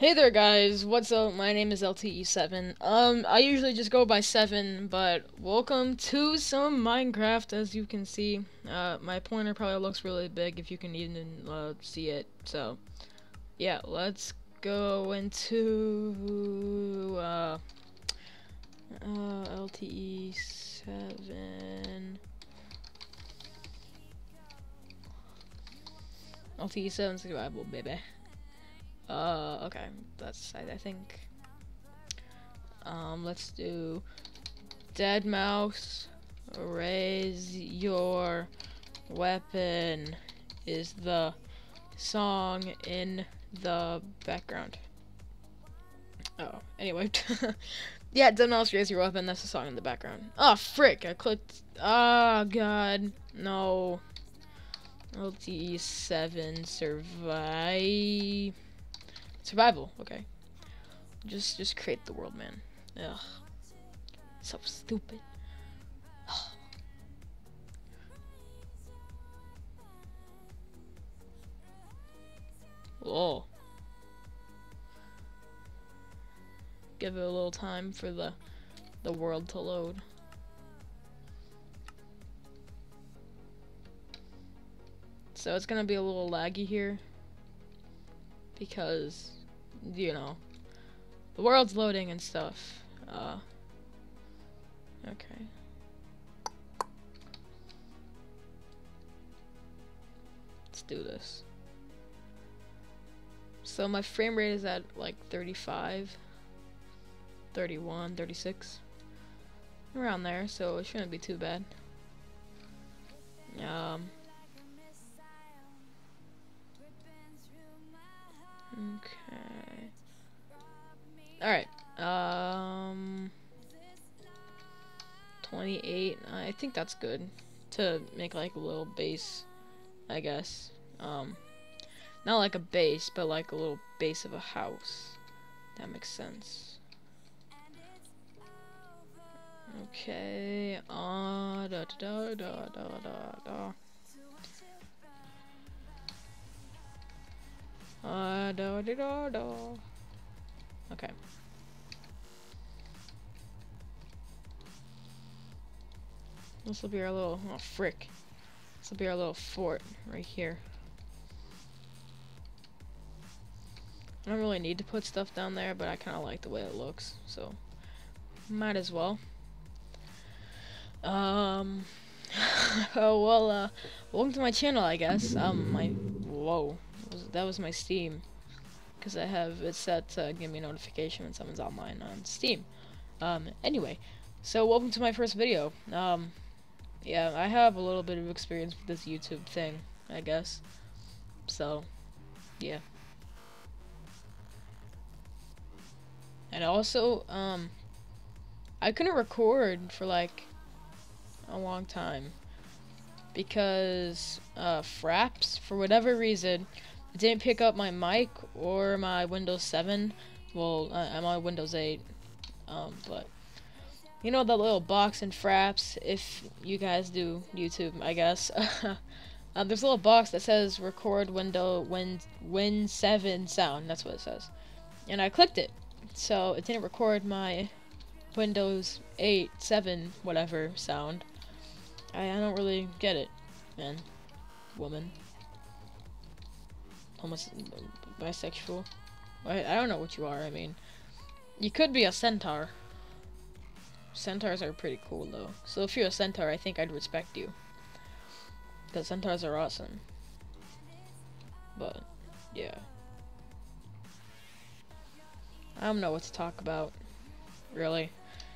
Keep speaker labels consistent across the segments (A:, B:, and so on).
A: Hey there guys, what's up? My name is LTE7. I usually just go by 7, but welcome to some Minecraft. As you can see, my pointer probably looks really big if you can even see it. So, yeah, let's go into LTE7. LTE7 survival, baby. Okay, that's, I think, let's do dead mouse, raise your weapon is the song in the background. Oh, anyway. Yeah, dead mouse, raise your weapon, that's the song in the background. Oh, frick, I clicked, oh, god, no. LTE7 survival, okay. Just create the world, man. Ugh. So stupid. Whoa. Give it a little time for the world to load. So it's gonna be a little laggy here because, you know, the world's loading and stuff. Okay. Let's do this. So my frame rate is at like 35, 31, 36. Around there, so it shouldn't be too bad. Okay. Alright. 28. I think that's good to make like a little base, I guess. Not like a base, but like a little base of a house. That makes sense. Okay. Da da da da da da. Da da da da. Okay. This will be our little, oh frick. This will be our little fort right here. I don't really need to put stuff down there, but I kind of like the way it looks, so might as well. Oh well, welcome to my channel, I guess. Whoa, that was my Steam, because I have it set to give me a notification when someone's online on Steam. Anyway, so welcome to my first video. Yeah, I have a little bit of experience with this YouTube thing, I guess. So, yeah. And also, I couldn't record for like a long time because Fraps, for whatever reason, didn't pick up my mic or my Windows 7. Well, I'm on Windows 8, but you know that little box in Fraps, if you guys do YouTube, I guess. There's a little box that says record Win 7 sound, that's what it says. And I clicked it, so it didn't record my Windows 8, 7, whatever sound. I don't really get it, man. Woman. Almost bisexual. I don't know what you are, I mean. You could be a centaur. Centaurs are pretty cool, though. So if you're a centaur, I think I'd respect you. Because centaurs are awesome. But, yeah. I don't know what to talk about, really.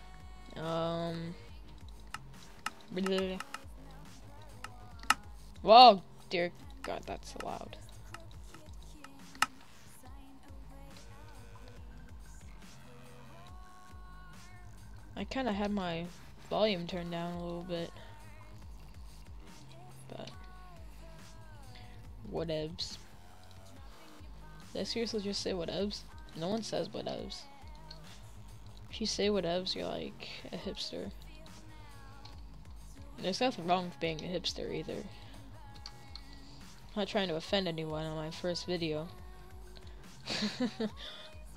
A: Whoa, dear God, that's loud. I kind of had my volume turned down a little bit, but whatevs. Did I seriously just say whatevs? No one says whatevs. If you say whatevs, you're like a hipster. There's nothing wrong with being a hipster either. I'm not trying to offend anyone on my first video.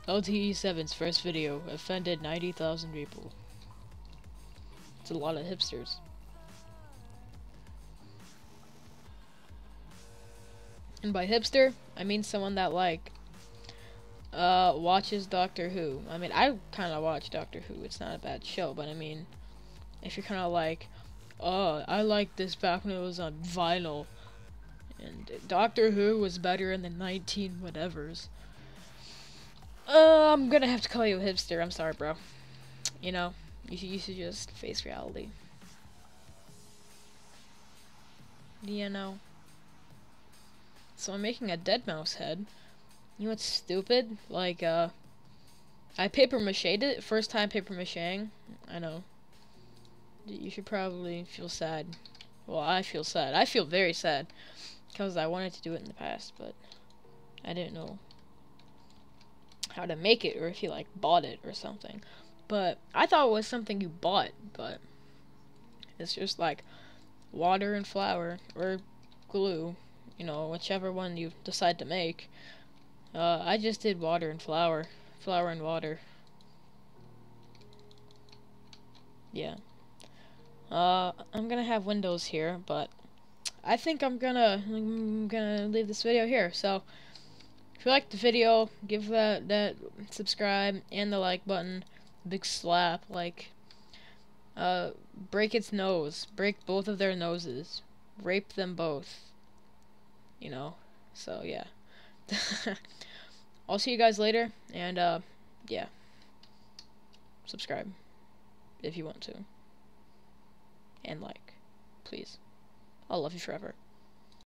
A: LTE7's first video offended 90,000 people. It's a lot of hipsters. And by hipster, I mean someone that like watches Doctor Who. I mean, I kind of watch Doctor Who. It's not a bad show, but I mean, if you're kind of like, oh, I like this back when it was on vinyl, and Doctor Who was better in the 19 whatevers. I'm gonna have to call you a hipster. I'm sorry, bro. You know, you should just face reality. You know. So I'm making a dead mouse head. You know what's stupid? Like, I paper mache'd it. First time paper macheing. I know. You should probably feel sad. Well, I feel sad. I feel very sad. Because I wanted to do it in the past, but I didn't know how to make it, or if you, like, bought it or something. But I thought it was something you bought, but it's just, like, water and flour, or glue. You know, whichever one you decide to make. I just did water and flour. Flour and water. Yeah. I'm gonna have windows here, but I think I'm gonna leave this video here. So, if you liked the video, give that subscribe and the like button a big slap. Like, break its nose. Break both of their noses. Rape them both. You know. So, yeah. I'll see you guys later, and, yeah. Subscribe. If you want to. And like. Please. I'll love you forever.